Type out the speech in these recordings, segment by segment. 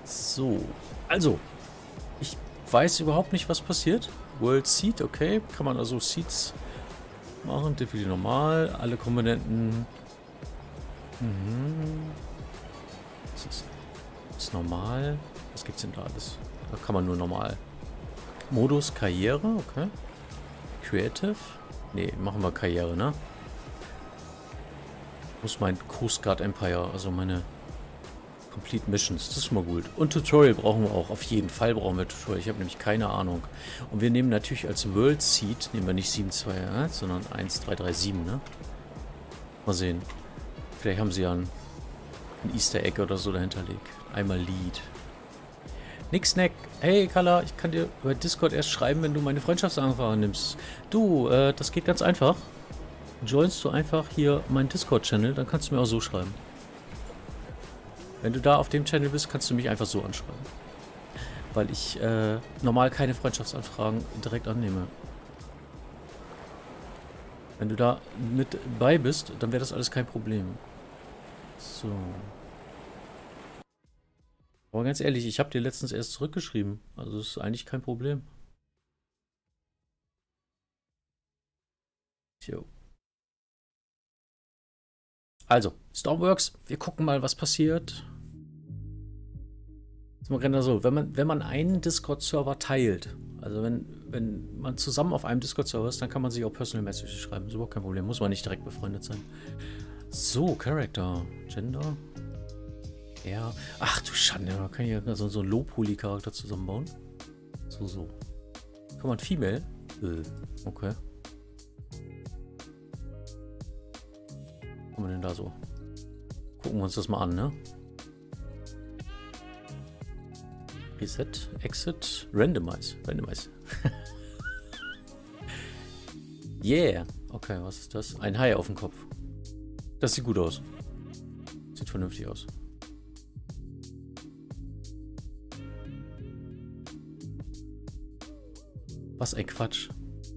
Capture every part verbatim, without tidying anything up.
So, also, ich weiß überhaupt nicht, was passiert. World Seed, okay. Kann man also Seeds machen. Definitiv normal. Alle Komponenten. Mhm. Das ist, das ist normal. Was gibt's denn da alles? Da kann man nur normal. Modus Karriere, okay. Creative. Ne, machen wir Karriere, ne? Muss mein Coast Guard Empire, also meine Complete Missions, das ist mal gut. Und Tutorial brauchen wir auch. Auf jeden Fall brauchen wir Tutorial. Ich habe nämlich keine Ahnung. Und wir nehmen natürlich als World Seed, nehmen wir nicht sieben zwei eins, sondern eins drei drei sieben, ne? Mal sehen. Vielleicht haben sie ja ein, ein Easter Egg oder so dahinterlegt. Einmal Lead. Nix, Snack. Hey, Carla, ich kann dir über Discord erst schreiben, wenn du meine Freundschaftsanfrage nimmst. Du, äh, das geht ganz einfach. Joinst du einfach hier meinen Discord-Channel, dann kannst du mir auch so schreiben. Wenn du da auf dem Channel bist, kannst du mich einfach so anschreiben. Weil ich äh, normal keine Freundschaftsanfragen direkt annehme. Wenn du da mit bei bist, dann wäre das alles kein Problem. So. Aber ganz ehrlich, ich habe dir letztens erst zurückgeschrieben. Also das ist eigentlich kein Problem. Jo. Also, Stormworks, wir gucken mal, was passiert. So, wenn man, wenn man einen Discord-Server teilt, also wenn, wenn man zusammen auf einem Discord-Server ist, dann kann man sich auch Personal Messages schreiben. Das ist überhaupt kein Problem. Muss man nicht direkt befreundet sein. So, Charakter, Gender. Ja. Ach du Schande, man kann hier so, so einen Low-Poly-Charakter zusammenbauen. So, so. Kann man Female? Äh, okay. Was haben wir denn da so? Gucken wir uns das mal an, ne? Reset, Exit, Randomize. Randomize. Yeah. Okay, was ist das? Ein Hai auf dem Kopf. Das sieht gut aus. Sieht vernünftig aus. Was ein Quatsch.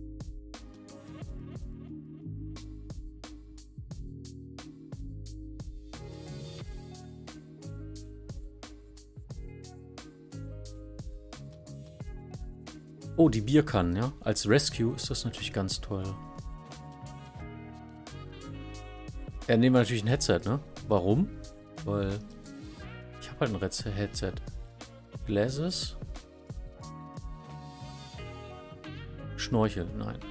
Oh, die Bierkannen, ja. Als Rescue ist das natürlich ganz toll. Ja, nehmen wir natürlich ein Headset, ne? Warum? Weil ich habe halt ein Headset. Glasses. Schnorchel, nein.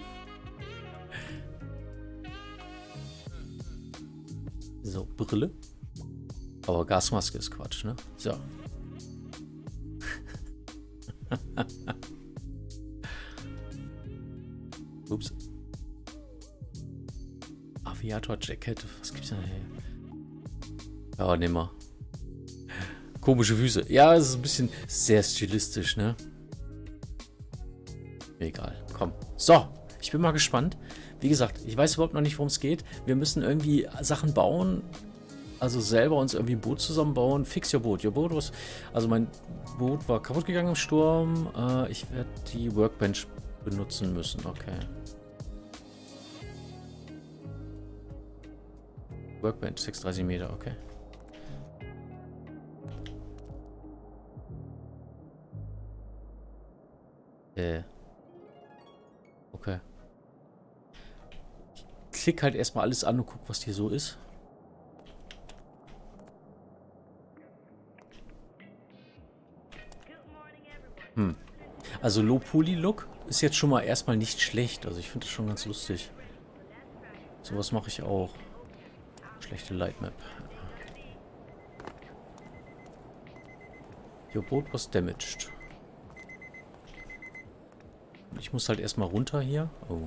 So, Brille. Aber Gasmaske ist Quatsch, ne? So. Ups. Aviator-Jacket. Was gibt's denn hier? Ja, nehmen wir. Komische Füße. Ja, es ist ein bisschen sehr stilistisch, ne? Egal. Komm. So. Ich bin mal gespannt. Wie gesagt, ich weiß überhaupt noch nicht, worum es geht. Wir müssen irgendwie Sachen bauen. Also selber uns irgendwie ein Boot zusammenbauen. Fix your boat. Your boat was... Also mein Boot war kaputt gegangen im Sturm. Äh, ich werde die Workbench benutzen müssen. Okay. Workbench, sechsunddreißig Meter, okay. Äh. Okay. Ich klick halt erstmal alles an und guck, was hier so ist. Hm. Also Low-Poly-Look ist jetzt schon mal erstmal nicht schlecht. Also ich finde das schon ganz lustig. Sowas mache ich auch. Schlechte Lightmap. Your boat was damaged. Ich muss halt erstmal runter hier. Oh.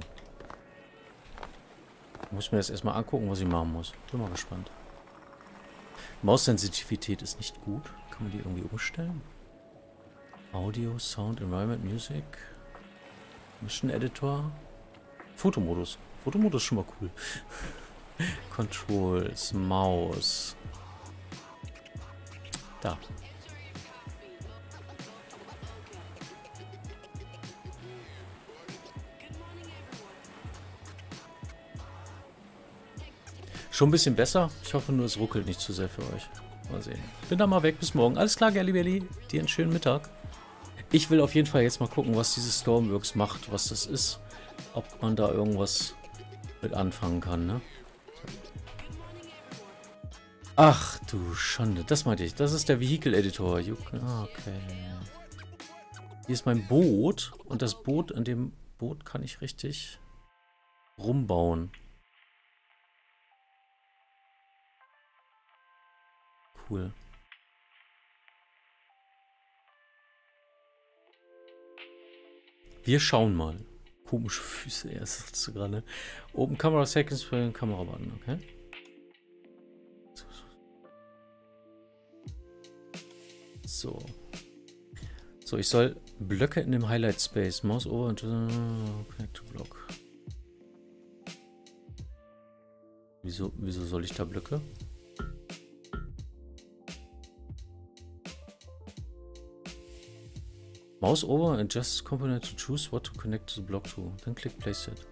Ich muss mir das erstmal angucken, was ich machen muss. Bin mal gespannt. Maussensitivität ist nicht gut. Kann man die irgendwie umstellen? Audio, Sound, Environment, Music. Mission Editor. Fotomodus. Fotomodus ist schon mal cool. Controls, Maus. Da. Schon ein bisschen besser. Ich hoffe nur, es ruckelt nicht zu sehr für euch. Mal sehen. Bin dann mal weg bis morgen. Alles klar, Gallibelli. Dir einen schönen Mittag. Ich will auf jeden Fall jetzt mal gucken, was dieses Stormworks macht, was das ist. Ob man da irgendwas mit anfangen kann, ne? Ach du Schande, das meinte ich. Das ist der Vehicle-Editor. Okay. Hier ist mein Boot. Und das Boot, in dem Boot kann ich richtig rumbauen. Cool. Wir schauen mal. Komische Füße, er sagt du gerade. Open Camera Seconds für den Kamerabutton, okay? So. So, ich soll Blöcke in dem Highlight Space. Mouse over und uh, Connect to Block. Wieso, wieso soll ich da Blöcke? Mouse over and adjust component to choose what to connect to the block to. Then click place it.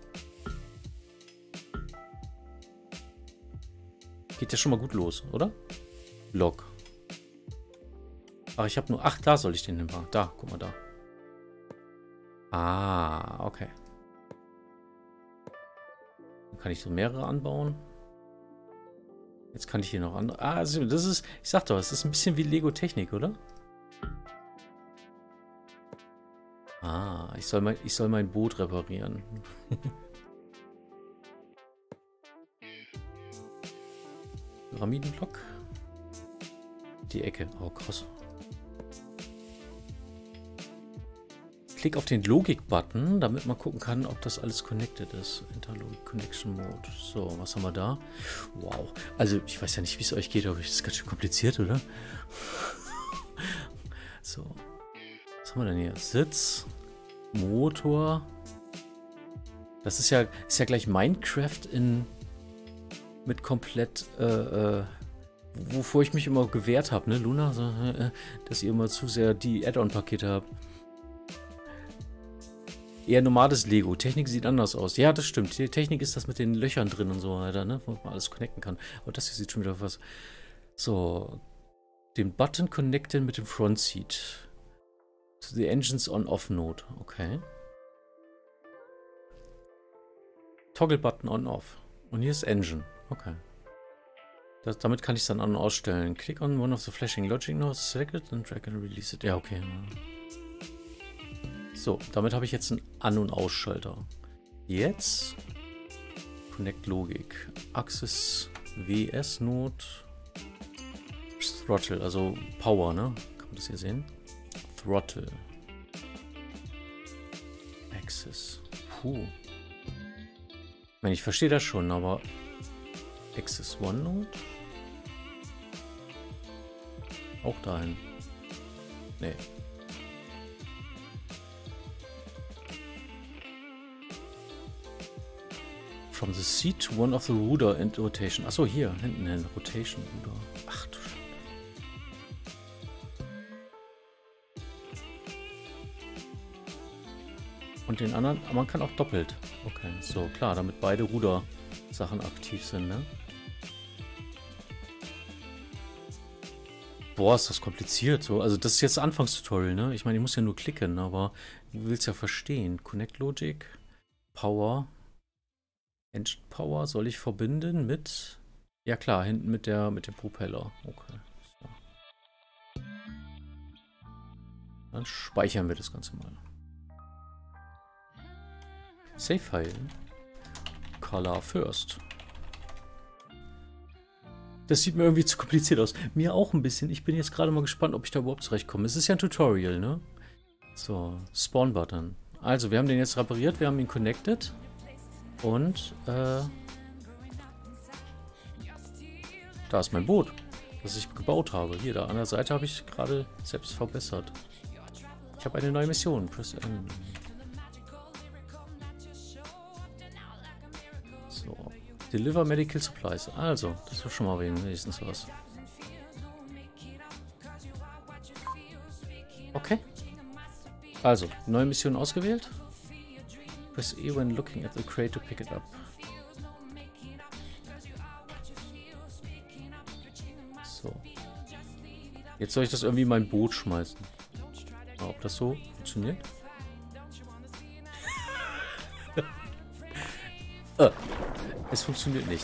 Geht ja schon mal gut los, oder? Block. Ach, ich habe nur... Ach, da soll ich den hinpacken. Da, guck mal da. Ah, okay. Dann kann ich so mehrere anbauen. Jetzt kann ich hier noch andere... Ah, das ist... Ich sag doch, es ist ein bisschen wie Lego-Technik, oder? Ah, ich soll mein, ich soll mein Boot reparieren. Pyramidenblock. Die Ecke. Oh, krass. Klick auf den Logik-Button, damit man gucken kann, ob das alles connected ist. Interlogic Connection Mode. So, was haben wir da? Wow. Also, ich weiß ja nicht, wie es euch geht, aber das ist ganz schön kompliziert, oder? So. Was haben wir denn hier? Sitz. Motor. Das ist ja, ist ja gleich Minecraft in mit komplett, äh, äh, wovor ich mich immer gewehrt habe, ne, Luna? So, äh, dass ihr immer zu sehr die Add-on-Pakete habt. Eher normales Lego. Technik sieht anders aus. Ja, das stimmt. Die Technik ist das mit den Löchern drin und so weiter, ne? Wo man alles connecten kann. Aber das hier sieht schon wieder was. So. Den Button connecten mit dem Front Seat. To the Engines On-Off Node. Okay. Toggle Button On-Off. Und hier ist Engine. Okay. Das, damit kann ich es dann an- und ausstellen. Click on one of the flashing logic nodes, select it and drag and release it. Ja, okay. So, damit habe ich jetzt einen An- und Ausschalter. Jetzt Connect Logik. Access W S Node. Throttle, also Power, ne? Kann man das hier sehen? Throttle. Access. Puh. Ich meine, ich verstehe das schon, aber Access One Node? Auch dahin. Nee. From the seat to one of the rudder and rotation. Achso, hier, hinten hin. Rotation, Ruder. Ach du Scheiße. Und den anderen, man kann auch doppelt. Okay, so, klar, damit beide Ruder-Sachen aktiv sind, ne? Boah, ist das kompliziert, so. Also, das ist jetzt Anfangstutorial, ne? Ich meine, ich muss ja nur klicken, aber du willst ja verstehen. Connect Logic, Power, Engine Power soll ich verbinden mit, ja klar, hinten mit der, mit dem Propeller. Okay. So. Dann speichern wir das Ganze mal. Save File. Color First. Das sieht mir irgendwie zu kompliziert aus. Mir auch ein bisschen. Ich bin jetzt gerade mal gespannt, ob ich da überhaupt zurechtkomme. Es ist ja ein Tutorial, ne? So, Spawn Button. Also, wir haben den jetzt repariert, wir haben ihn connected. Und, äh... da ist mein Boot, das ich gebaut habe. Hier, da an der Seite habe ich gerade selbst verbessert. Ich habe eine neue Mission. Press N. So. Deliver Medical Supplies. Also, das war schon mal wenigstens was. Okay. Also, neue Mission ausgewählt. Press E when looking at the crate to pick it up. So. Jetzt soll ich das irgendwie in mein Boot schmeißen. Mal, ob das so funktioniert? äh, es funktioniert nicht.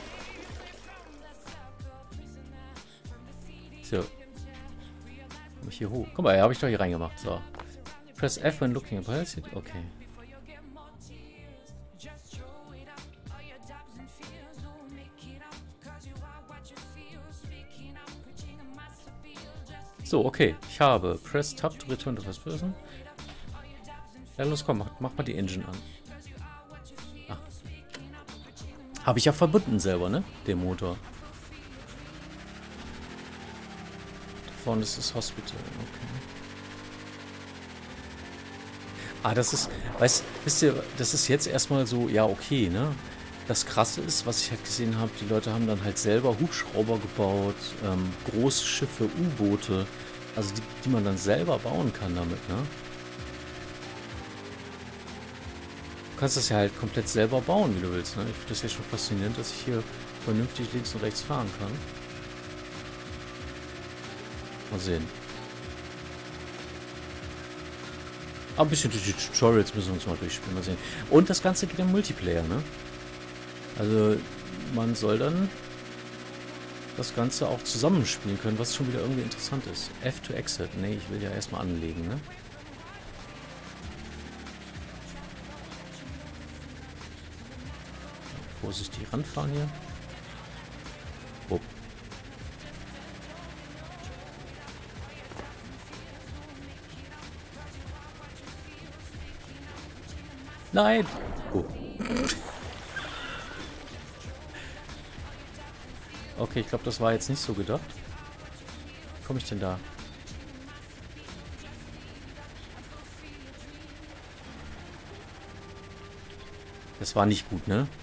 So. Komm ich hier hoch? Guck mal, hier habe ich doch hier reingemacht. So. Press F when looking at Pilot. Okay. So, okay. Ich habe Press Tab to return to first person. Ja, los, komm, mach, mach mal die Engine an. Ah. Habe ich ja verbunden selber, ne? Den Motor. Da vorne ist das Hospital. Okay. Ah, das ist, weißt, wisst ihr, das ist jetzt erstmal so, ja, okay, ne? Das Krasse ist, was ich halt gesehen habe, die Leute haben dann halt selber Hubschrauber gebaut, ähm, große Schiffe, U-Boote, also die, die man dann selber bauen kann damit, ne? Du kannst das ja halt komplett selber bauen, wie du willst, ne? Ich finde das ja schon faszinierend, dass ich hier vernünftig links und rechts fahren kann. Mal sehen. Aber ein bisschen durch die Tutorials müssen wir uns mal durchspielen, mal sehen. Und das Ganze geht im Multiplayer, ne? Also man soll dann das Ganze auch zusammenspielen können, was schon wieder irgendwie interessant ist. F to exit. Ne, ich will ja erstmal anlegen, ne? Vorsichtig ranfahren hier. Oh. Nein! Oh. Okay, ich glaube, das war jetzt nicht so gedacht. Wie komme ich denn da? Das war nicht gut, ne?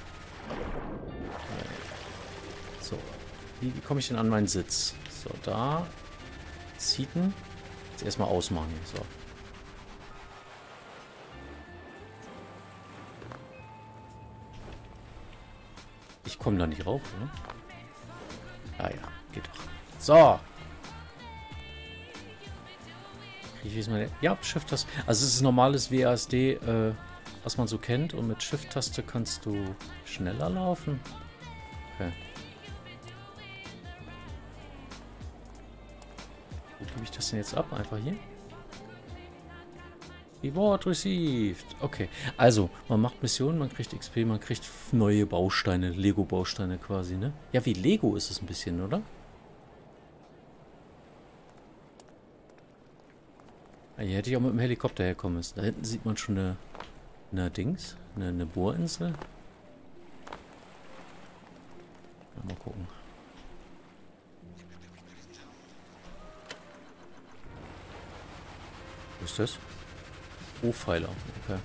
So. Wie, wie komme ich denn an meinen Sitz? So, da. Seaten. Jetzt erstmal ausmachen hier. So. Ich komme da nicht rauf, oder? Ah ja, geht doch. So. Kriege ich jetzt meine... Ja, Shift-Taste. Also es ist normales W A S D, äh, was man so kennt. Und mit Shift-Taste kannst du schneller laufen. Okay. Wo gebe ich das denn jetzt ab? Einfach hier? Reward received. Okay. Also, man macht Missionen, man kriegt X P, man kriegt neue Bausteine, Lego-Bausteine quasi, ne? Ja, wie Lego ist es ein bisschen, oder? Hier hätte ich auch mit dem Helikopter herkommen müssen. Da hinten sieht man schon eine, eine Dings, eine, eine Bohrinsel. Mal gucken. Wo ist das? O-Pfeiler, okay.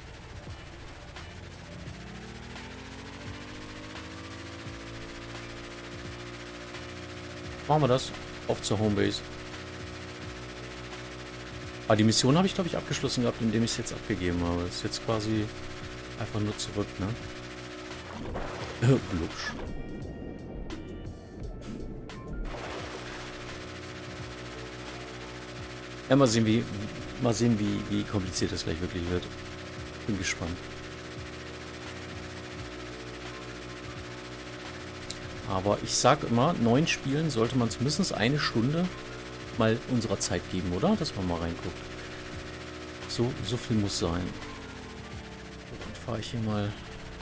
Machen wir das. Auf zur Homebase. Ah, die Mission habe ich, glaube ich, abgeschlossen gehabt, indem ich es jetzt abgegeben habe. Das ist jetzt quasi einfach nur zurück, ne? Blutsch. Ja, mal sehen, wie, mal sehen, wie, wie kompliziert das gleich wirklich wird. Bin gespannt. Aber ich sag immer, neun Spielen sollte man zumindest eine Stunde mal unserer Zeit geben, oder? Dass man mal reinguckt. So, so viel muss sein. Dann fahre ich hier mal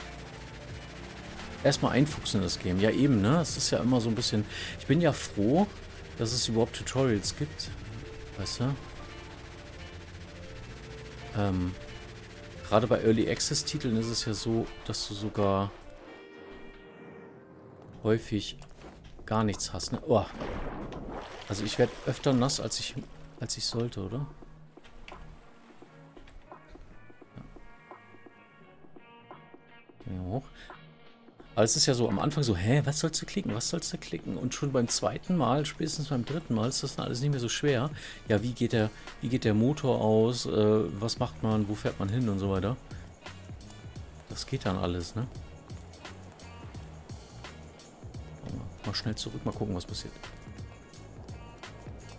erstmal einfuchsen in das Game. Ja, eben, ne? Es ist ja immer so ein bisschen... Ich bin ja froh, dass es überhaupt Tutorials gibt. Weißt du? Ähm, gerade bei Early Access Titeln ist es ja so, dass du sogar häufig gar nichts hast, ne? Oh. Also ich werde öfter nass, als ich als ich sollte, oder? Ja. Gehen wir hoch. Aber es ist ja so am Anfang so, hä, was sollst du klicken, was sollst du klicken? Und schon beim zweiten Mal, spätestens beim dritten Mal, ist das dann alles nicht mehr so schwer. Ja, wie geht der, wie geht der Motor aus, äh, was macht man, wo fährt man hin und so weiter. Das geht dann alles, ne? Mal schnell zurück, mal gucken, was passiert.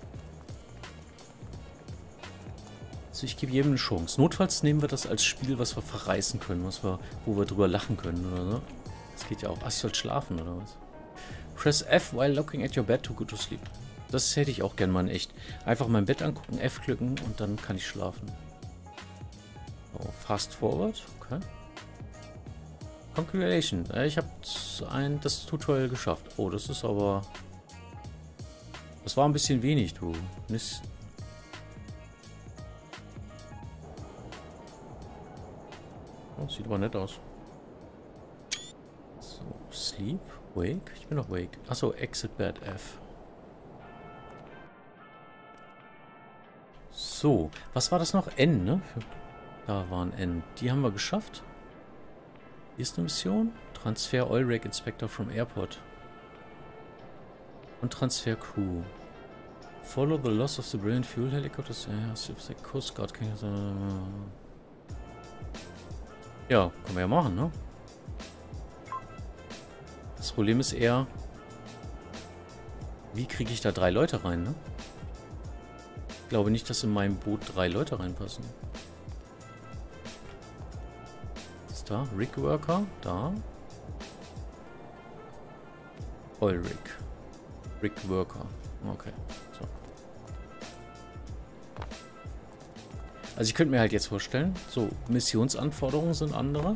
Also ich gebe jedem eine Chance. Notfalls nehmen wir das als Spiel, was wir verreißen können, was wir, wo wir drüber lachen können oder so. Das geht ja auch. Ach, ich soll schlafen oder was? Press F while looking at your bed to go to sleep. Das hätte ich auch gern mal in echt. Einfach mein Bett angucken, F klicken und dann kann ich schlafen. So, fast forward. Okay. Congratulations. Ich habe ein das Tutorial geschafft. Oh, das ist aber... Das war ein bisschen wenig, du. Mist. Oh, sieht aber nett aus. So, Sleep, Wake. Ich bin noch Wake. Achso, Exit Bed F. So, was war das noch? N, ne? Da war ein N. Die haben wir geschafft. Hier ist eine Mission. Transfer Oil Rig Inspector from Airport. Und Transfer Crew. Follow the loss of the brilliant fuel helicopters. Ja, Coast Guard. Ja, können wir ja machen, ne? Das Problem ist eher, wie kriege ich da drei Leute rein, ne? Ich glaube nicht, dass in meinem Boot drei Leute reinpassen. Was ist da? Rig Worker, da. Oil Rig. Rig Worker. Okay. So. Also ich könnte mir halt jetzt vorstellen, so Missionsanforderungen sind andere.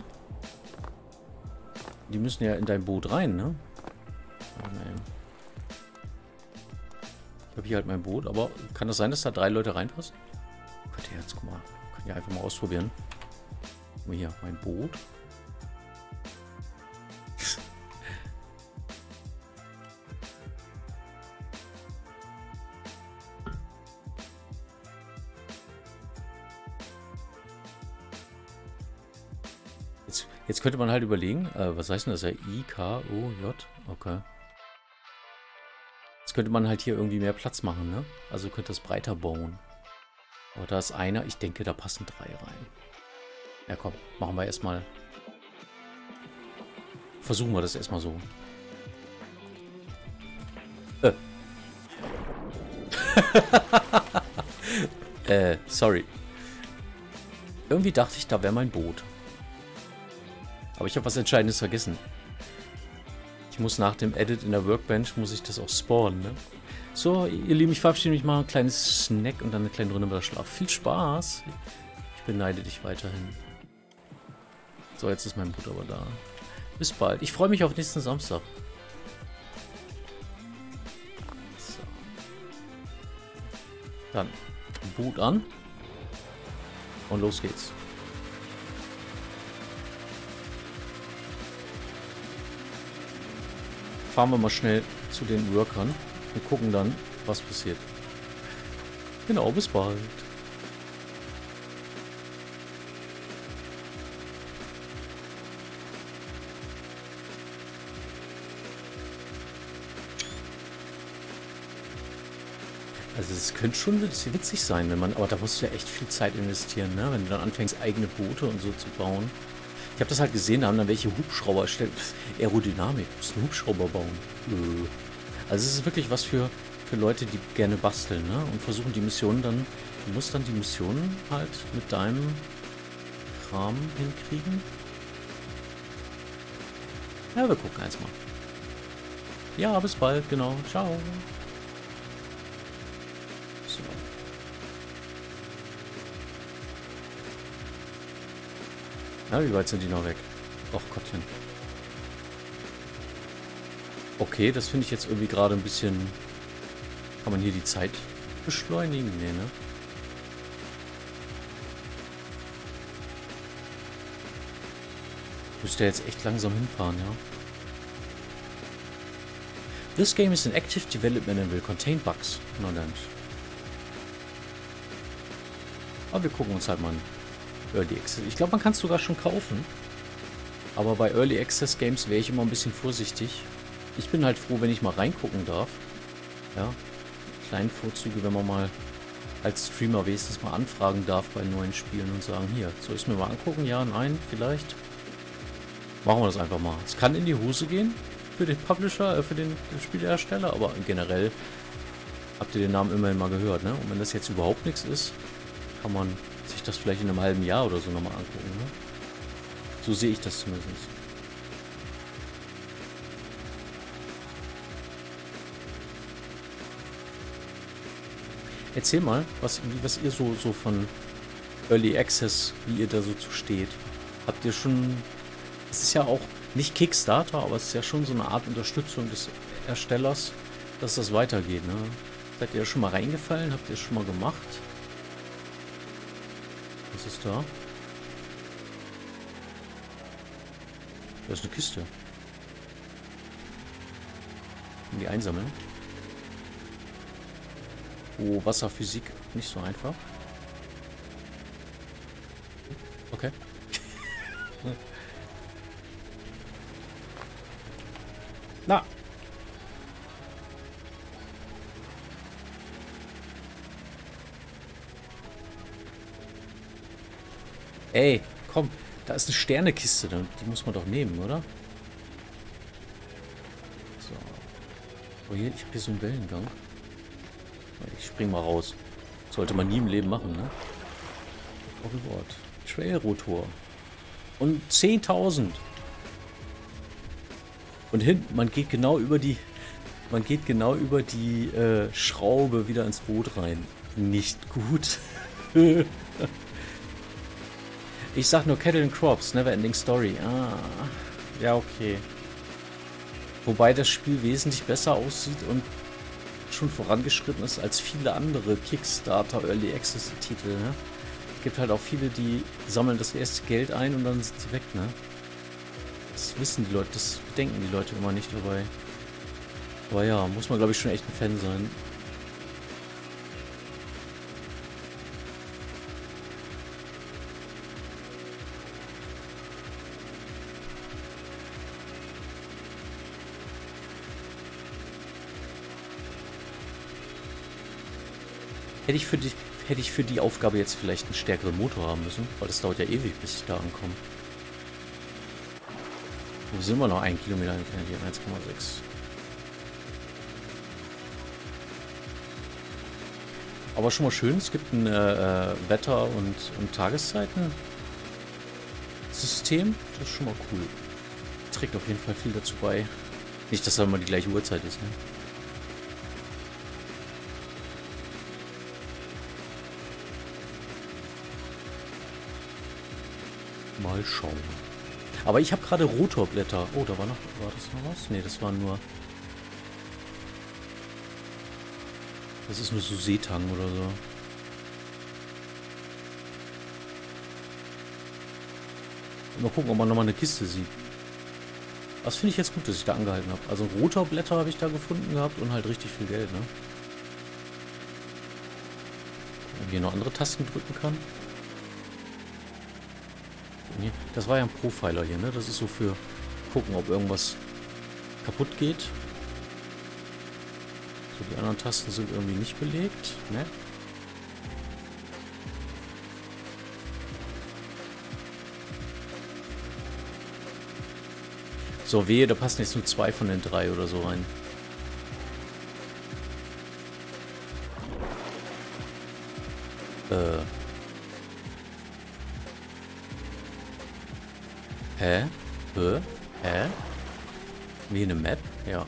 Die müssen ja in dein Boot rein, ne? Oh, nee. Ich habe hier halt mein Boot, aber kann das sein, dass da drei Leute reinpassen? Könnt ihr jetzt, guck mal, könnt ihr einfach mal ausprobieren. Guck mal hier, mein Boot. Jetzt, jetzt könnte man halt überlegen, äh, was heißt denn das? I, K, O, J? Okay. Jetzt könnte man halt hier irgendwie mehr Platz machen, ne? Also könnte das breiter bauen. Aber da ist einer, ich denke, da passen drei rein. Ja komm, machen wir erstmal. Versuchen wir das erstmal so. Äh. äh, sorry. Irgendwie dachte ich, da wäre mein Boot. Aber ich habe was Entscheidendes vergessen. Ich muss nach dem Edit in der Workbench, muss ich das auch spawnen, ne? So, ihr Lieben, ich verabschiede mich mal. Ein kleines Snack und dann eine kleine Runde über Schlaf. Viel Spaß. Ich beneide dich weiterhin. So, jetzt ist mein Boot aber da. Bis bald. Ich freue mich auf nächsten Samstag. So. Dann Boot an. Und los geht's. Fahren wir mal schnell zu den Workern und gucken dann, was passiert. Genau, bis bald. Also es könnte schon witzig sein, wenn man, aber da musst du ja echt viel Zeit investieren, ne? Wenn du dann anfängst, eigene Boote und so zu bauen. Ich habe das halt gesehen, da haben dann welche Hubschrauber erstellt. Aerodynamik, du musst einen Hubschrauber bauen. Also es ist wirklich was für, für Leute, die gerne basteln, ne? Und versuchen die Missionen dann, du musst dann die Missionen halt mit deinem Kram hinkriegen. Ja, wir gucken erstmal. Ja, bis bald, genau. Ciao. So. Na, wie weit sind die noch weg? Och Gottchen. Okay, das finde ich jetzt irgendwie gerade ein bisschen... Kann man hier die Zeit beschleunigen? Nee, ne? Müsste jetzt echt langsam hinfahren, ja? This game is in active development and will contain bugs. Na dann. Aber wir gucken uns halt mal an. Early Access. Ich glaube, man kann es sogar schon kaufen. Aber bei Early Access Games wäre ich immer ein bisschen vorsichtig. Ich bin halt froh, wenn ich mal reingucken darf. Ja. Kleine Vorzüge, wenn man mal als Streamer wenigstens mal anfragen darf bei neuen Spielen und sagen, hier, soll ich es mir mal angucken? Ja, nein, vielleicht. Machen wir das einfach mal. Es kann in die Hose gehen für den Publisher, äh, für den Spielehersteller, aber generell habt ihr den Namen immerhin mal gehört, ne? Und wenn das jetzt überhaupt nichts ist, kann man sich das vielleicht in einem halben Jahr oder so nochmal angucken. Ne? So sehe ich das zumindest. Erzähl mal, was, was ihr so, so von Early Access, wie ihr da so zu steht. Habt ihr schon... Es ist ja auch nicht Kickstarter, aber es ist ja schon so eine Art Unterstützung des Erstellers, dass das weitergeht. Ne? Seid ihr da schon mal reingefallen? Habt ihr es schon mal gemacht? Was ist da? Da ist eine Kiste. Und die einsammeln. Oh, Wasserphysik. Nicht so einfach. Okay. Na. Ey, komm. Da ist eine Sternekiste. Die muss man doch nehmen, oder? So. Oh, hier, ich habe hier so einen Wellengang. Ich spring mal raus. Sollte man nie im Leben machen, ne? Reward. Trailrotor. Und zehntausend. Und hinten, man geht genau über die... Man geht genau über die äh, Schraube wieder ins Boot rein. Nicht gut. Ich sag nur Cattle and Crops, Never Ending Story. Ah, ja, okay. Wobei das Spiel wesentlich besser aussieht und schon vorangeschritten ist als viele andere Kickstarter Early Access Titel, ne? Gibt halt auch viele, die sammeln das erste Geld ein und dann sind sie weg, ne? Das wissen die Leute, das bedenken die Leute immer nicht dabei. Aber ja, muss man glaube ich schon echt ein Fan sein. Hätte ich für die, hätte ich für die Aufgabe jetzt vielleicht einen stärkeren Motor haben müssen, weil das dauert ja ewig, bis ich da ankomme. Wo sind wir noch? Ein Kilometer entfernt hier, eins Komma sechs. Aber schon mal schön, es gibt ein äh, Wetter- und, und Tageszeiten-System. Das ist schon mal cool. Trägt auf jeden Fall viel dazu bei. Nicht, dass da immer die gleiche Uhrzeit ist, ne? Mal schauen. Aber ich habe gerade Rotorblätter. Oh, da war noch... War das noch was? Ne, das war nur... Das ist nur so Seetang oder so. Mal gucken, ob man nochmal eine Kiste sieht. Das finde ich jetzt gut, dass ich da angehalten habe. Also Rotorblätter habe ich da gefunden gehabt und halt richtig viel Geld, ne? Ob hier noch andere Tasten drücken kann. Das war ja ein Profiler hier, ne? Das ist so für gucken, ob irgendwas kaputt geht. So, die anderen Tasten sind irgendwie nicht belegt, ne? So, wehe, da passen jetzt nur zwei von den drei oder so rein. Äh... Hä? Hä? Hä? Wie eine Map? Ja.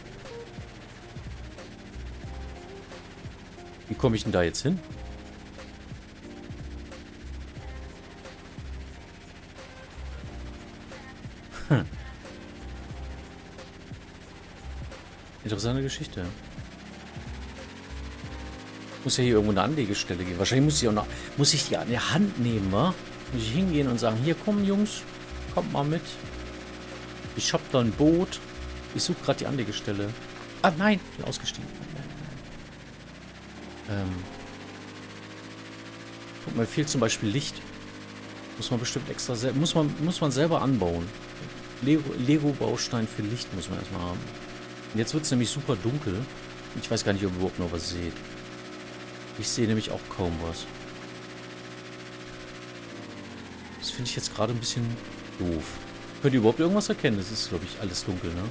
Wie komme ich denn da jetzt hin? Hm. Interessante Geschichte. Muss ja hier irgendwo eine Anlegestelle geben. Wahrscheinlich muss ich, auch noch, muss ich die an der Hand nehmen, wa? Muss ich hingehen und sagen, hier kommen Jungs. Kommt mal mit. Ich hab da ein Boot. Ich suche gerade die Anlegestelle. Ah, nein. Ich bin ausgestiegen. Ähm. Guck mal, fehlt zum Beispiel Licht. Muss man bestimmt extra selber. Muss man, muss man selber anbauen. Lego-Baustein für Licht muss man erstmal haben. Und jetzt wird es nämlich super dunkel. Ich weiß gar nicht, ob ihr überhaupt noch was seht. Ich sehe nämlich auch kaum was. Das finde ich jetzt gerade ein bisschen doof. Könnt ihr überhaupt irgendwas erkennen? Das ist, glaube ich, alles dunkel, ne?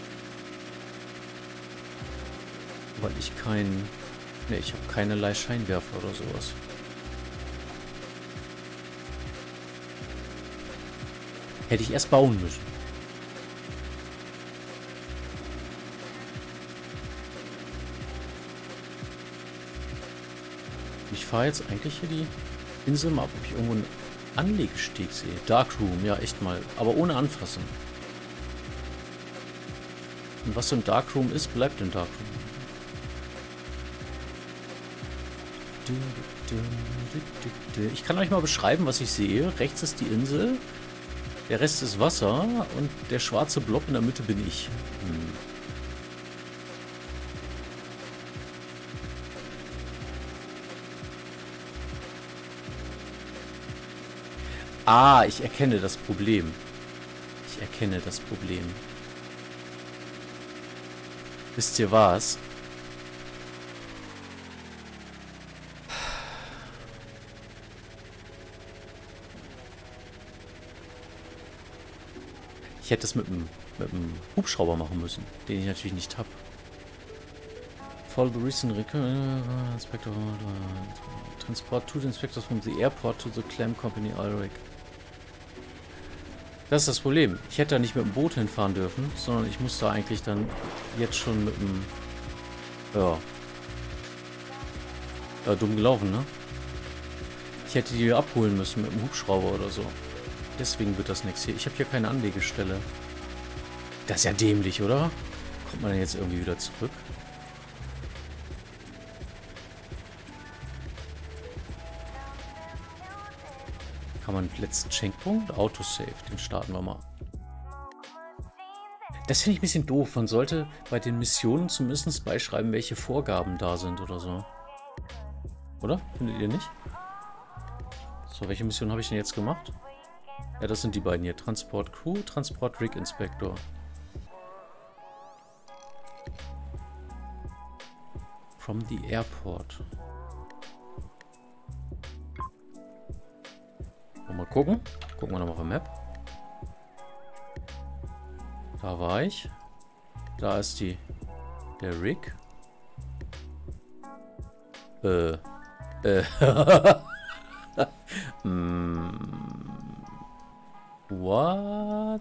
Weil ich kein... Ne, ich habe keinerlei Scheinwerfer oder sowas. Hätte ich erst bauen müssen. Ich fahre jetzt eigentlich hier die Insel mal ab, ob ich irgendwo einen Anlegesteg sehe. Darkroom, ja echt mal. Aber ohne anfassen. Und was im Darkroom ist, bleibt im Darkroom. Ich kann euch mal beschreiben, was ich sehe. Rechts ist die Insel, der Rest ist Wasser und der schwarze Blob in der Mitte bin ich. Hm. Ah, ich erkenne das Problem. Ich erkenne das Problem. Wisst ihr was? Ich hätte es mit dem, mit dem Hubschrauber machen müssen, den ich natürlich nicht habe. Follow the recent inspector transport two inspectors from the airport to the Clam Company Ulrich. Das ist das Problem. Ich hätte da nicht mit dem Boot hinfahren dürfen, sondern ich muss da eigentlich dann jetzt schon mit dem... Ja. Ja, dumm gelaufen, ne? Ich hätte die abholen müssen mit dem Hubschrauber oder so. Deswegen wird das nichts hier. Ich habe hier keine Anlegestelle. Das ist ja dämlich, oder? Kommt man denn jetzt irgendwie wieder zurück? Kann man letzten Checkpunkt? Autosave, den starten wir mal. Das finde ich ein bisschen doof. Man sollte bei den Missionen zumindest beischreiben, welche Vorgaben da sind oder so. Oder? Findet ihr nicht? So, welche Mission habe ich denn jetzt gemacht? Ja, das sind die beiden hier. Transport Crew, Transport Rig Inspector. From the airport. Mal gucken. Gucken wir nochmal auf der Map. Da war ich. Da ist die... Der Rig. Äh. Äh. mm. What?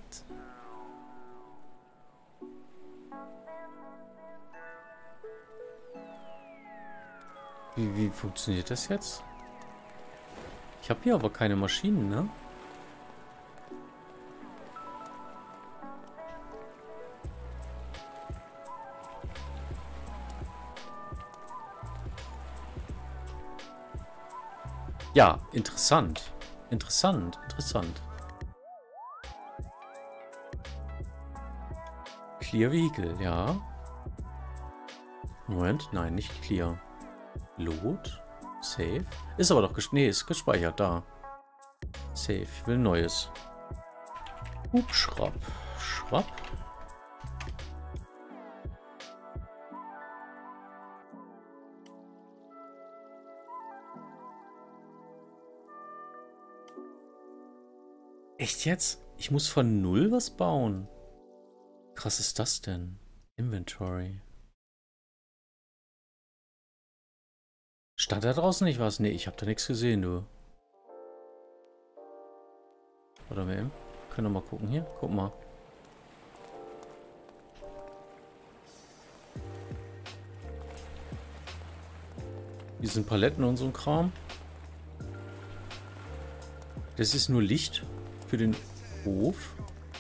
Wie, wie funktioniert das jetzt? Ich habe hier aber keine Maschinen, ne? Ja, interessant. Interessant, interessant. Clear Vehicle, ja. Moment, nein, nicht Clear. Load. Save. Ist aber doch ges nee, ist gespeichert da. Save. Ich will ein neues. Hubschrapp. Schrapp. Echt jetzt? Ich muss von null was bauen. Krass ist das denn? Inventory. Stand da draußen nicht was? Nee, ich habe da nichts gesehen, du. Oder wir eben? Können wir mal gucken hier. Guck mal. Hier sind Paletten und so ein Kram. Das ist nur Licht für den Hof.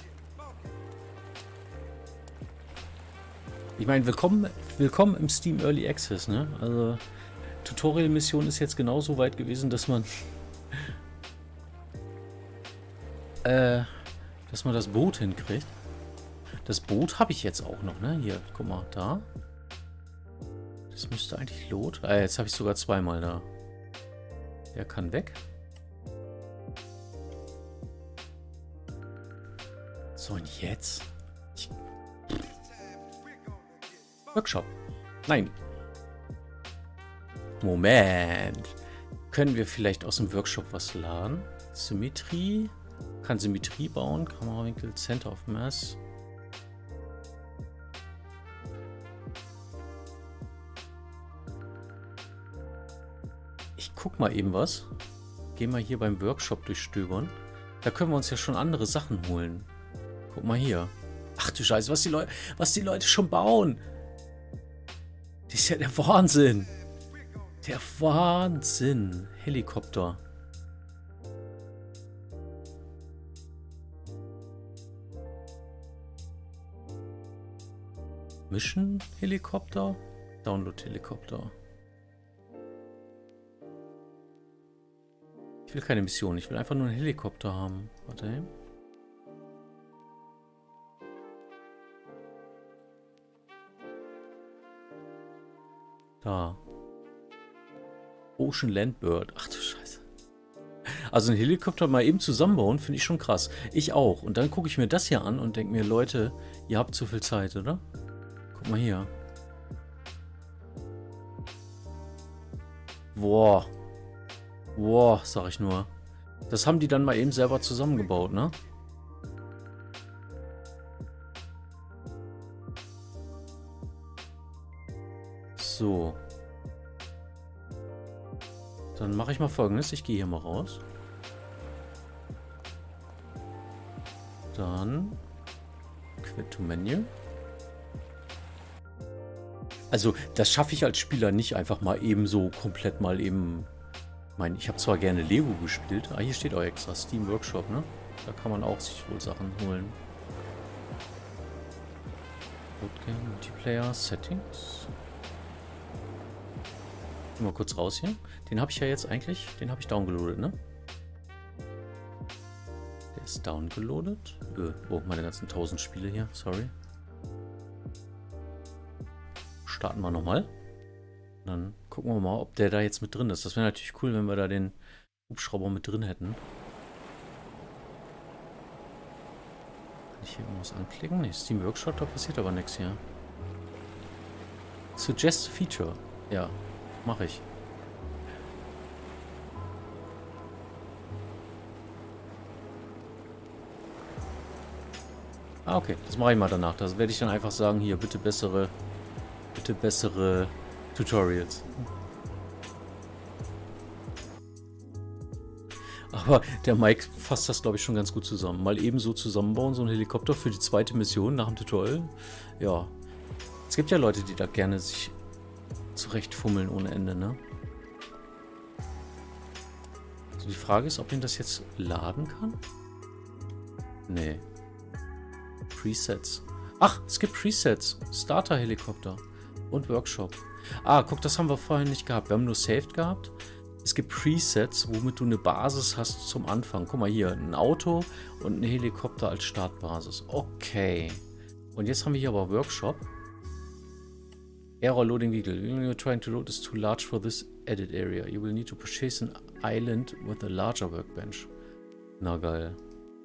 Ich meine, willkommen, willkommen im Steam Early Access, ne? Also, Tutorial-Mission ist jetzt genauso weit gewesen, dass man äh, dass man das Boot hinkriegt. Das Boot habe ich jetzt auch noch, ne? Hier, guck mal, da. Das müsste eigentlich Lot. Ah, jetzt habe ich sogar zweimal da. Der kann weg. So, und jetzt? Ich Workshop. Nein. Moment. Können wir vielleicht aus dem Workshop was laden? Symmetrie. Kann Symmetrie bauen. Kamerawinkel, Center of Mass. Ich guck mal eben was. Geh mal hier beim Workshop durchstöbern. Da können wir uns ja schon andere Sachen holen. Guck mal hier. Ach du Scheiße, was die Leute, was die Leute schon bauen. Das ist ja der Wahnsinn. Der Wahnsinn. Helikopter. Mission Helikopter? Download Helikopter. Ich will keine Mission, ich will einfach nur einen Helikopter haben. Warte. Da. Ocean Landbird. Ach du Scheiße. Also einen Helikopter mal eben zusammenbauen, finde ich schon krass. Ich auch. Und dann gucke ich mir das hier an und denke mir, Leute, ihr habt zu viel Zeit, oder? Guck mal hier. Boah. Boah, sag ich nur. Das haben die dann mal eben selber zusammengebaut, ne? So. Dann mache ich mal Folgendes. Ich gehe hier mal raus. Dann Quit to Menu. Also, das schaffe ich als Spieler nicht einfach mal eben so komplett mal eben... Ich meine, ich habe zwar gerne Lego gespielt. Ah, hier steht auch extra Steam Workshop, ne? Da kann man auch sich wohl Sachen holen. Bootcamp, Multiplayer, Settings. Mal kurz raus hier. Den habe ich ja jetzt eigentlich, den habe ich downgeloadet, ne? Der ist downgeloadet. Äh, oh, meine ganzen tausend Spiele hier, sorry. Starten wir nochmal. Dann gucken wir mal, ob der da jetzt mit drin ist. Das wäre natürlich cool, wenn wir da den Hubschrauber mit drin hätten. Kann ich hier irgendwas anklicken? Ne, Steam Workshop, da passiert aber nichts hier. Suggest Feature. Ja, mache ich. Ah, okay. Das mache ich mal danach. Das werde ich dann einfach sagen, hier, bitte bessere, bitte bessere Tutorials. Aber der Mike fasst das, glaube ich, schon ganz gut zusammen. Mal eben so zusammenbauen, so einen Helikopter für die zweite Mission nach dem Tutorial. Ja. Es gibt ja Leute, die da gerne sich zurechtfummeln ohne Ende, ne? Also die Frage ist, ob ihn das jetzt laden kann? Nee. Presets. Ach, es gibt Presets. Starter-Helikopter und Workshop. Ah, guck, das haben wir vorhin nicht gehabt. Wir haben nur Saved gehabt. Es gibt Presets, womit du eine Basis hast zum Anfang. Guck mal hier, ein Auto und ein Helikopter als Startbasis. Okay. Und jetzt haben wir hier aber Workshop. Error loading vehicle. You're trying to load is too large for this edit area. You will need to purchase an island with a larger workbench. Na geil.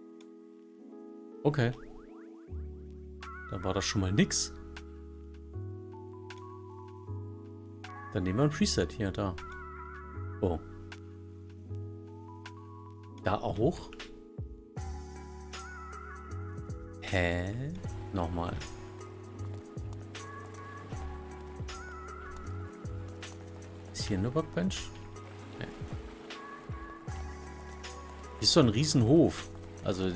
Okay. Dann war das schon mal nix. Dann nehmen wir ein Preset. Hier, da. Oh. Da auch? Hä? Nochmal. Ist hier eine Workbench? Nee. Hier ist so ein Riesenhof. Also...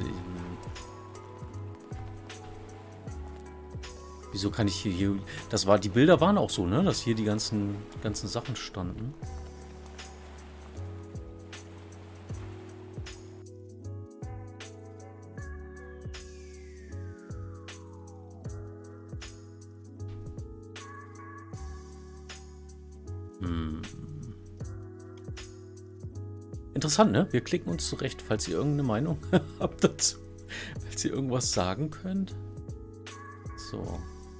Wieso kann ich hier, hier... Das war... Die Bilder waren auch so, ne? Dass hier die ganzen, ganzen Sachen standen. Hm. Interessant, ne? Wir klicken uns zurecht, falls ihr irgendeine Meinung habt dazu. Falls ihr irgendwas sagen könnt. So.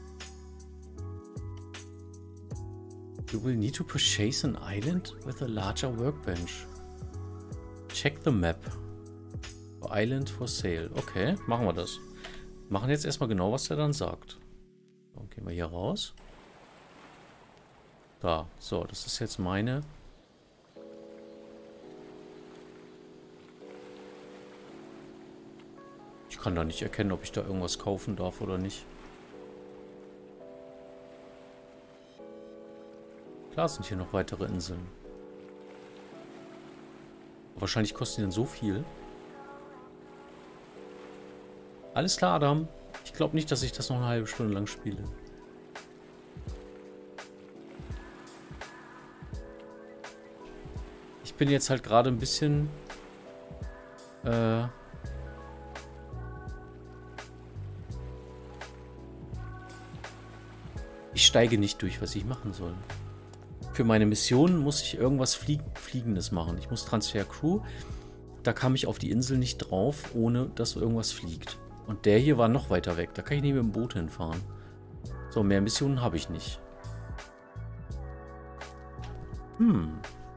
You will need to purchase an island with a larger workbench. Check the map. Island for sale. Okay, machen wir das. Machen jetzt erstmal genau, was der dann sagt. Dann gehen wir hier raus. Da. So, das ist jetzt meine. Ich kann da nicht erkennen, ob ich da irgendwas kaufen darf oder nicht. Klar sind hier noch weitere Inseln. Wahrscheinlich kosten die dann so viel. Alles klar, Adam. Ich glaube nicht, dass ich das noch eine halbe Stunde lang spiele. Ich bin jetzt halt gerade ein bisschen... Äh... Ich steige nicht durch, was ich machen soll. Für meine Mission muss ich irgendwas Flie Fliegendes machen. Ich muss Transfer Crew. Da kam ich auf die Insel nicht drauf, ohne dass irgendwas fliegt. Und der hier war noch weiter weg. Da kann ich nicht mit dem Boot hinfahren. So, mehr Missionen habe ich nicht. Hm.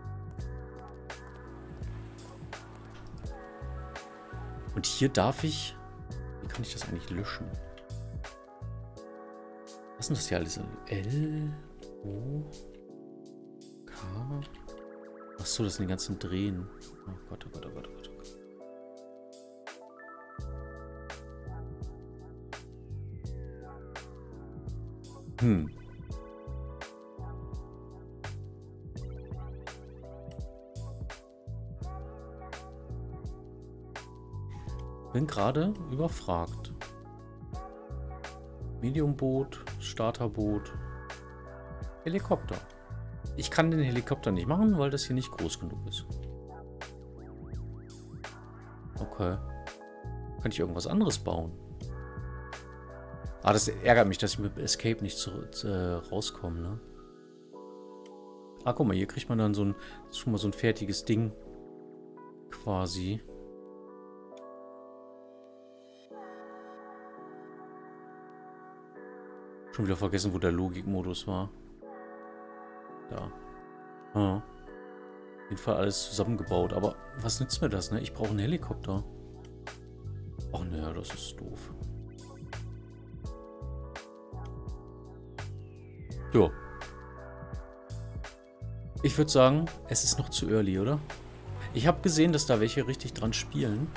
Und hier darf ich... Wie kann ich das eigentlich löschen? Was ist denn das hier alles? L, O, K. Achso, das sind die ganzen Drehen. Oh Gott, oh Gott, oh Gott, oh Gott, oh Gott. Hm. Bin gerade überfragt. Mediumboot, Starterboot, Helikopter. Ich kann den Helikopter nicht machen, weil das hier nicht groß genug ist. Okay. Kann ich irgendwas anderes bauen? Ah, das ärgert mich, dass ich mit Escape nicht zu, äh, rauskomme, ne? Ah, guck mal, hier kriegt man dann so ein, schon mal so ein fertiges Ding. Quasi. Schon wieder vergessen, wo der Logikmodus war. Da. Ah. Auf jeden Fall alles zusammengebaut. Aber was nützt mir das, ne? Ich brauche einen Helikopter. Ach naja, das ist doof. Jo. Ich würde sagen, es ist noch zu early, oder? Ich habe gesehen, dass da welche richtig dran spielen.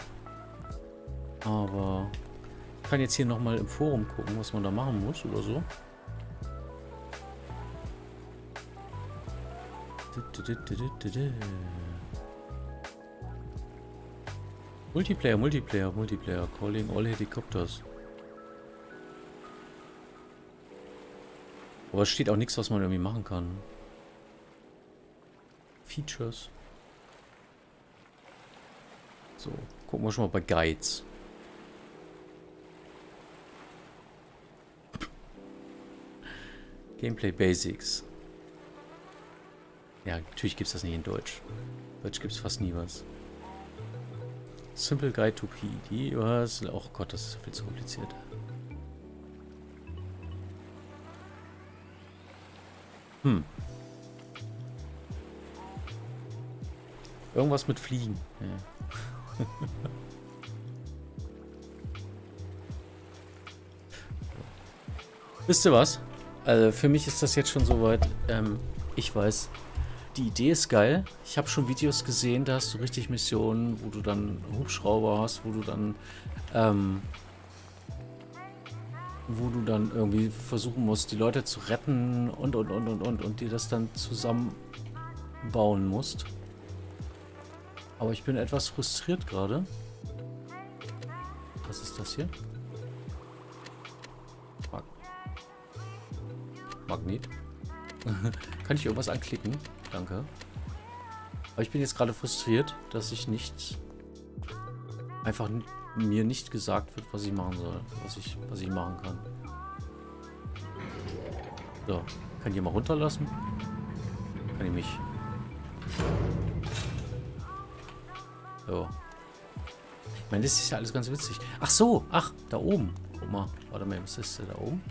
Aber ich kann jetzt hier nochmal im Forum gucken, was man da machen muss oder so. Multiplayer, Multiplayer, Multiplayer. Calling all Helicopters. Aber es steht auch nichts, was man irgendwie machen kann. Features. So, gucken wir schon mal bei Guides. Gameplay Basics. Ja, natürlich gibt es das nicht in Deutsch. In Deutsch gibt es fast nie was. Simple Guide to P D. Was? Oh Gott, das ist viel zu kompliziert. Hm. Irgendwas mit Fliegen. Ja. Wisst ihr was? Also für mich ist das jetzt schon soweit. Ähm, ich weiß, die Idee ist geil. Ich habe schon Videos gesehen, da hast du richtig Missionen, wo du dann Hubschrauber hast, wo du dann ähm, wo du dann irgendwie versuchen musst, die Leute zu retten und und und und und und dir das dann zusammenbauen musst. Aber ich bin etwas frustriert gerade. Was ist das hier? Mag Magnet. Kann ich irgendwas anklicken? Danke. Aber ich bin jetzt gerade frustriert, dass ich nicht einfach mir nicht gesagt wird, was ich machen soll, was ich was ich machen kann. So, kann ich hier mal runterlassen? Kann ich mich. So. Ich meine, das ist ja alles ganz witzig. Ach so, ach, da oben. Guck mal, warte mal, was ist da oben?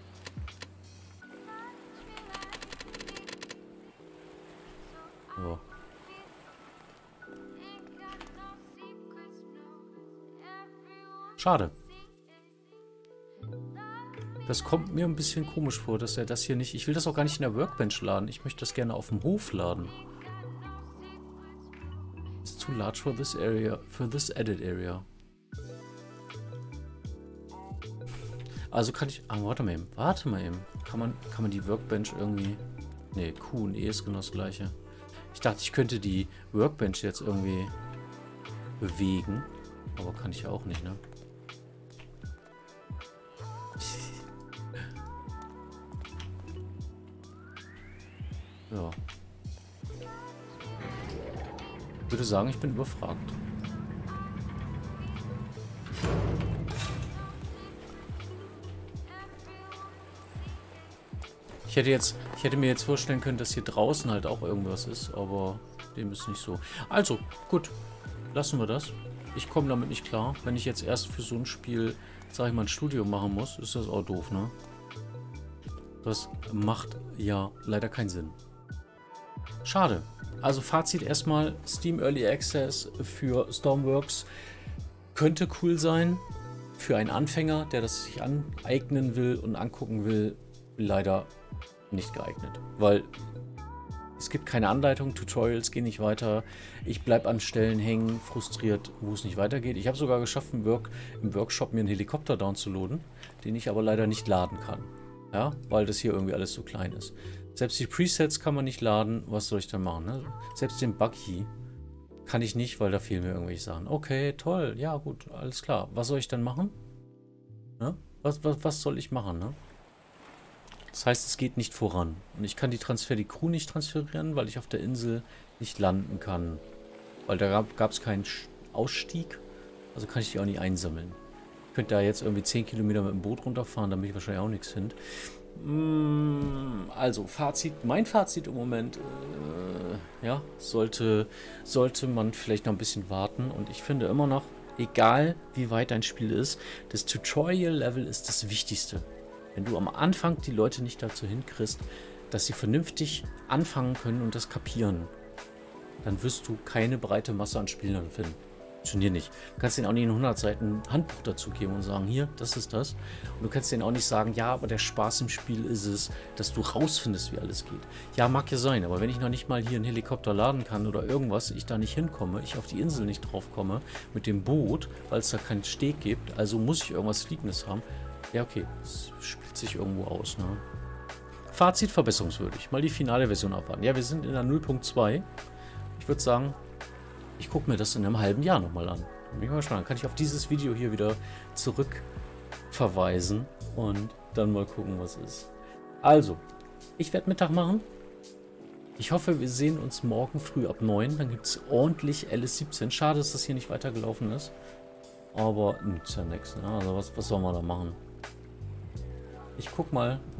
So. Schade. Das kommt mir ein bisschen komisch vor, dass er das hier nicht... Ich will das auch gar nicht in der Workbench laden. Ich möchte das gerne auf dem Hof laden. It's too large for this area, for this edit area. Also kann ich... Ah, warte mal eben. Warte mal eben. Kann man, kann man die Workbench irgendwie... Ne, Q und E ist genau das gleiche. Ich dachte, ich könnte die Workbench jetzt irgendwie bewegen. Aber kann ich auch nicht, ne? Ja. Ich würde sagen, ich bin überfragt. Ich hätte jetzt, ich hätte mir jetzt vorstellen können, dass hier draußen halt auch irgendwas ist, aber dem ist nicht so. Also, gut. Lassen wir das. Ich komme damit nicht klar. Wenn ich jetzt erst für so ein Spiel, sag ich mal, ein Studium machen muss, ist das auch doof, ne? Das macht ja leider keinen Sinn. Schade. Also Fazit erstmal, Steam Early Access für Stormworks könnte cool sein. Für einen Anfänger, der das sich aneignen will und angucken will, leider nicht geeignet. Weil es gibt keine Anleitung, Tutorials gehen nicht weiter. Ich bleibe an Stellen hängen, frustriert, wo es nicht weitergeht. Ich habe sogar geschafft, im, Work, im Workshop mir einen Helikopter downzuladen, den ich aber leider nicht laden kann. Ja, weil das hier irgendwie alles so klein ist. Selbst die Presets kann man nicht laden. Was soll ich dann machen? Ne? Selbst den Buggy kann ich nicht, weil da fehlen mir irgendwelche Sachen. Okay, toll. Ja, gut, alles klar. Was soll ich dann machen? Ne? Was, was, was soll ich machen? Ne? Das heißt, es geht nicht voran. Und ich kann die Transfer, die Crew nicht transferieren, weil ich auf der Insel nicht landen kann. Weil da gab es keinen Ausstieg. Also kann ich die auch nicht einsammeln. Ich könnte da jetzt irgendwie zehn Kilometer mit dem Boot runterfahren, damit ich wahrscheinlich auch nichts finde. Also, Fazit. Mein Fazit im Moment, äh, ja, sollte, sollte man vielleicht noch ein bisschen warten. Und ich finde immer noch, egal wie weit dein Spiel ist, das Tutorial-Level ist das Wichtigste. Wenn du am Anfang die Leute nicht dazu hinkriegst, dass sie vernünftig anfangen können und das kapieren, dann wirst du keine breite Masse an Spielern finden. Funktioniert nicht. Du kannst denen auch nicht ein hundert Seiten Handbuch dazu geben und sagen, hier, das ist das. Und du kannst denen auch nicht sagen, ja, aber der Spaß im Spiel ist es, dass du rausfindest, wie alles geht. Ja, mag ja sein, aber wenn ich noch nicht mal hier einen Helikopter laden kann oder irgendwas, ich da nicht hinkomme, ich auf die Insel nicht drauf komme, mit dem Boot, weil es da keinen Steg gibt, also muss ich irgendwas Fliegendes haben. Ja, okay, es spielt sich irgendwo aus, ne? Fazit verbesserungswürdig. Mal die finale Version abwarten. Ja, wir sind in der null Punkt zwei. Ich würde sagen, ich gucke mir das in einem halben Jahr nochmal an. Bin ich mal gespannt. Dann kann ich auf dieses Video hier wieder zurück verweisen und dann mal gucken, was ist. Also, ich werde Mittag machen. Ich hoffe, wir sehen uns morgen früh ab neun. Dann gibt es ordentlich L S siebzehn. Schade, dass das hier nicht weitergelaufen ist. Aber nützt ja nichts. Ne? Also was, was soll man da machen? Ich guck mal,